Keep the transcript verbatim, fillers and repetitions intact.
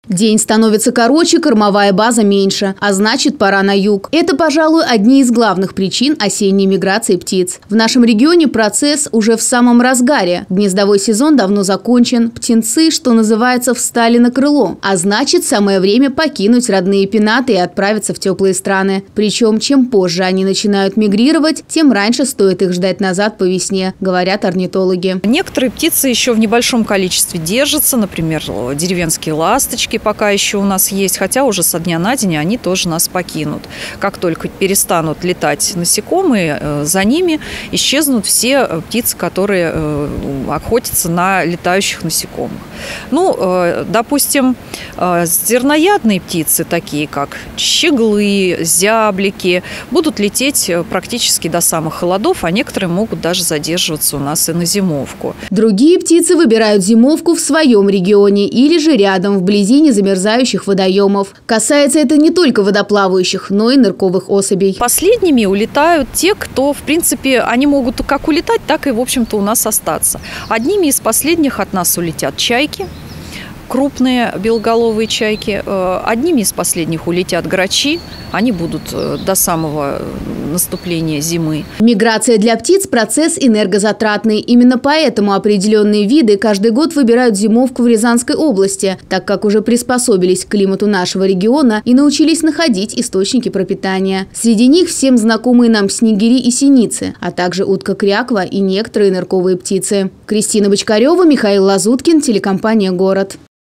День становится короче, кормовая база меньше, а значит, пора на юг. Это, пожалуй, одни из главных причин осенней миграции птиц. В нашем регионе процесс уже в самом разгаре. Гнездовой сезон давно закончен. Птенцы, что называется, встали на крыло. А значит, самое время покинуть родные пенаты и отправиться в теплые страны. Причем, чем позже они начинают мигрировать, тем раньше стоит их ждать назад по весне, говорят орнитологи. Некоторые птицы еще в небольшом количестве держатся, например, деревенские ласточки пока еще у нас есть, хотя уже со дня на день они тоже нас покинут. Как только перестанут летать насекомые, за ними исчезнут все птицы, которые охотятся на летающих насекомых. Ну, допустим, зерноядные птицы, такие как щеглы, зяблики, будут лететь практически до самых холодов, а некоторые могут даже задерживаться у нас и на зимовку. Другие птицы выбирают зимовку в своем регионе или же рядом, вблизи незамерзающих водоемов. Касается это не только водоплавающих, но и нырковых особей. Последними улетают те, кто, в принципе, они могут как улетать, так и, в общем-то, у нас остаться. Одними из последних от нас улетят чайки. Крупные белоголовые чайки. Одними из последних улетят грачи. Они будут до самого наступления зимы. Миграция для птиц – процесс энергозатратный. Именно поэтому определенные виды каждый год выбирают зимовку в Рязанской области, так как уже приспособились к климату нашего региона и научились находить источники пропитания. Среди них всем знакомые нам снегири и синицы, а также утка-кряква и некоторые нырковые птицы. Кристина Бочкарева, Михаил Лазуткин, телекомпания «Город».